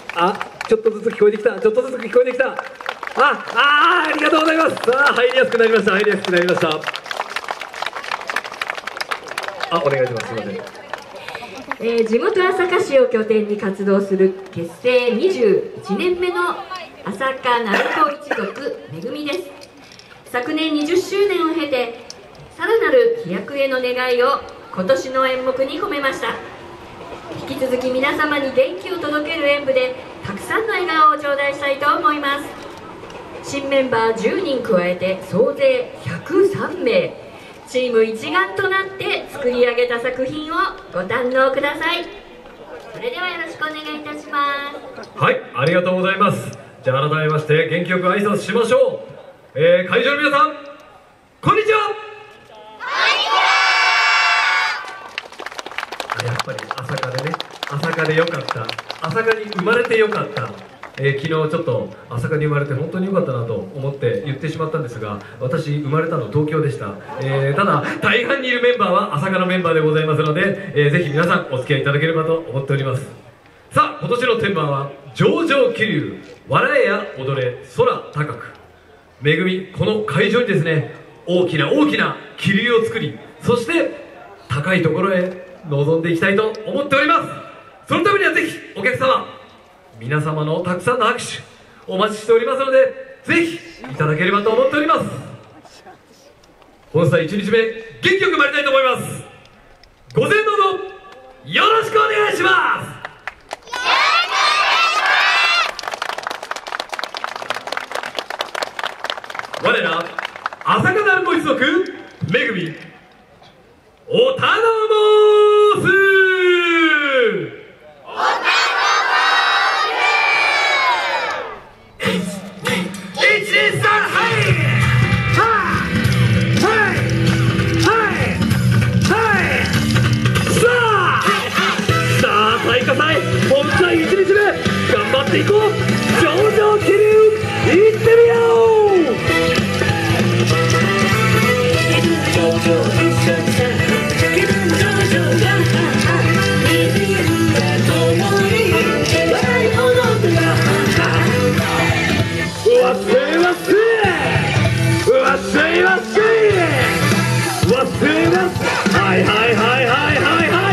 ちょっとずつ聞こえてきた。ありがとうございます。入りやすくなりました。お願いします。すみません。 地元朝霞市を拠点に活動する結成21年目の朝霞鳴子一族めぐみです。昨年20周年を経てさらなる飛躍への願いを今年の演目に込めました。引き続き皆様に元気を届ける演舞でたくさんの笑顔を頂戴したいと思います。新メンバー10人加えて総勢103名、チーム一丸となって作り上げた作品をご堪能ください。それではよろしくお願いいたします。 はい、ありがとうございます。じゃあ改めまして元気よく挨拶しましょう。会場の皆さん、こんにちは。やっぱり朝霞でよかった、朝霞に生まれてよかった。昨日ちょっと朝霞に生まれて本当に良かったなと思って言ってしまったんですが、私生まれたの東京でした。ただ大半にいるメンバーは朝霞のメンバーでございますので、ぜひ皆さんお付き合いいただければと思っております。さあ、今年のテーマは上々気流、笑えや踊れ空高く。めぐみ、この会場にですね、大きな気流を作り、そして高いところへ臨んでいきたいと思っております。そのためにはぜひお客様、皆様のたくさんの拍手お待ちしておりますので、ぜひいただければと思っております。本祭1日目、元気よく参りたいと思います。ご声援どうぞよろしくお願いします。我ら朝霞鳴子一族めぐみ、お頼申す。本祭1日目頑張っていこう。上々気流いってみよう。はいはいはいはいはいはいはい。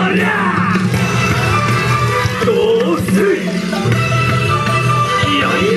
よい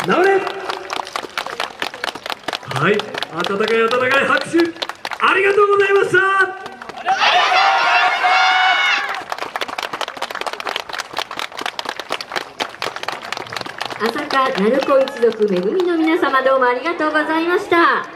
直れ。はい、温かい温かい拍手ありがとうございました。 朝霞鳴子一族めぐみの皆様、どうもありがとうございました。